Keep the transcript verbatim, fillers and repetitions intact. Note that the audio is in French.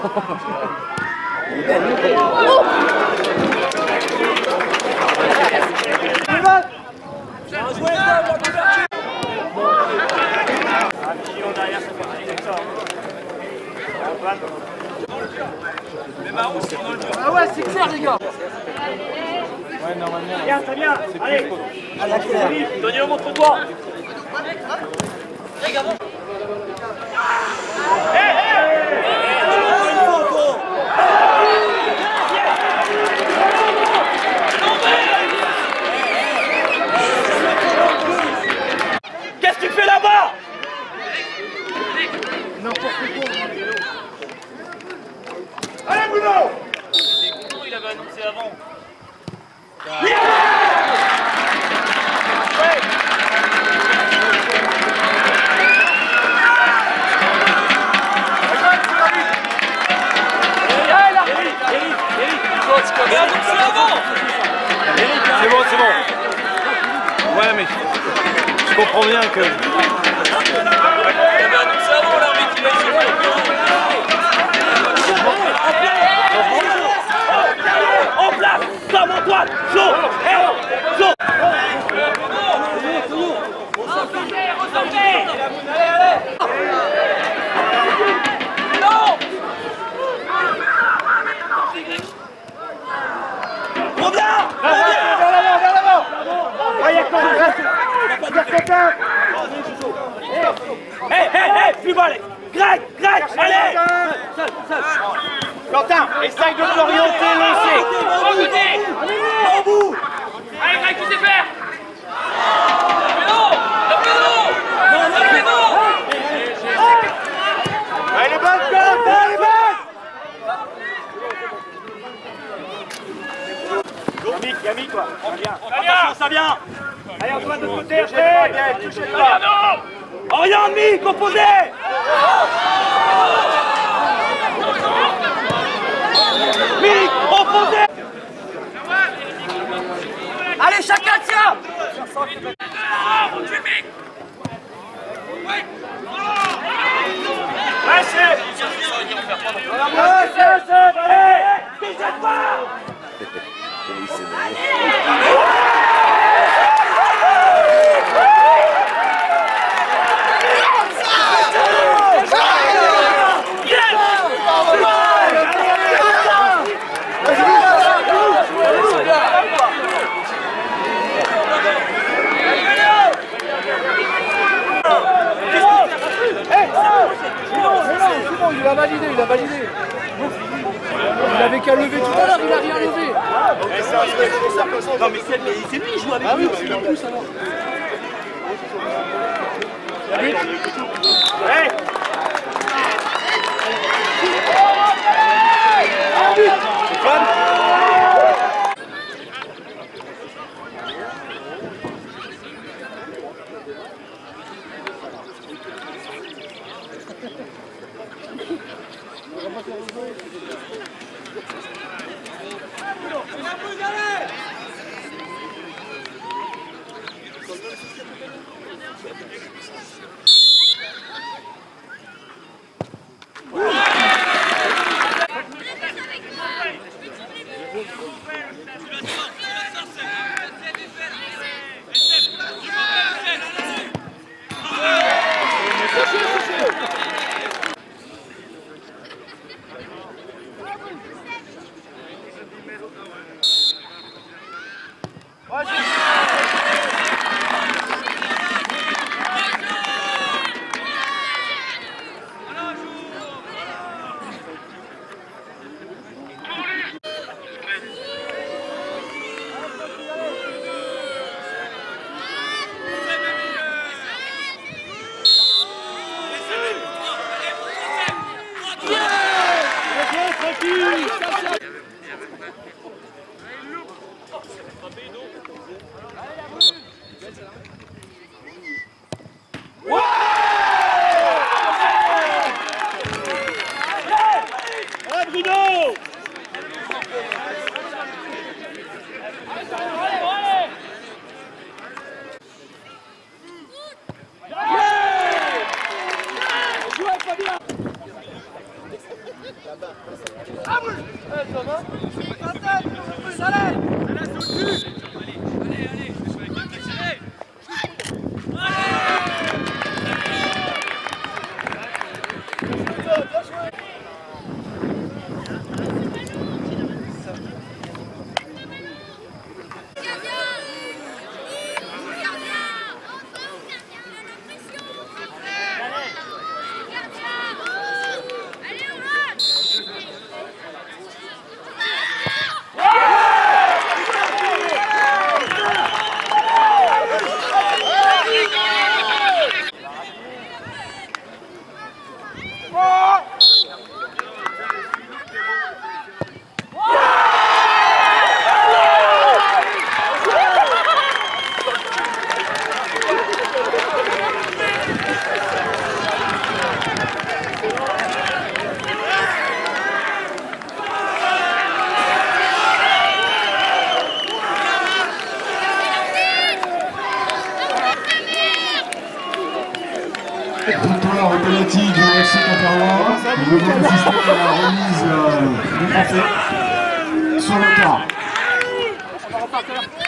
Ah ouais, c'est clair les gars. Ouais, normalement. Bien, très bien. Allez. Allez, Tony, montre-toi. Qu'est-ce que tu fais là-bas? N'importe quoi. Allez, Bruno! Il avait annoncé avant. Yeah! Ouais. C'est bon, c'est bon. Ouais, mais je comprends bien que... Il avait annoncé avant l'arbitre, il a En place, comme Antoine, chaud, hey, chaud. Ressortez, ressortez. Allez, allez. Non. Reviens, reviens. Vers l'avant, vers l'avant. Voyez comment on reste. Hey, hey, hey, plus bas, Greg, Greg, allez. Seul, seul. Quentin, essaye de t'orienter, laisser. Au côté. Au bout. Allez, Greg, tu sais faire. Péno. Le péno. Le péno. Allez, les bonnes comptes, allez, les bonnes. Yami, Yami, toi, viens. Attention, ça vient. Allez, Antoine, de côté, après. Touchez pas. Orient demi, composé. Mick, opposé. Allez, chacun tient. Ouais, c'est. Ouais, c'est, c'est. Allez, t'échappes pas. Il a validé, il a validé. Il avait qu'à lever tout à l'heure, il a rien levé. Non mais c'est lui, il joue avec nous. Ah oui, nous. il pousse alors. Hey. Là-bas. Victoire au penalty du F C Quimperlois. Nous devons assister à la remise euh, du trophée sur le terrain.